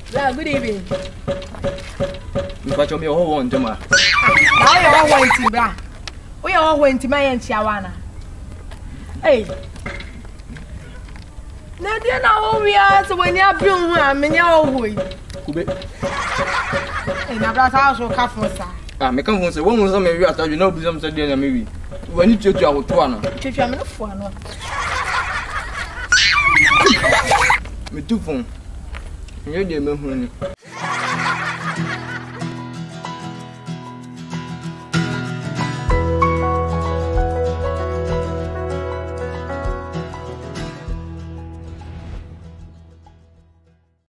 Good evening. But you all want to ma. Now you all want to bra. We all went to my aunt Shawana. Hey. Now then now we are so when you are doing one in your way. And I brought house or coffee, sir. Ah, me come from the woman some maybe after you know some said maybe. When you check your one. If you are not for no. Me too phone. You dey me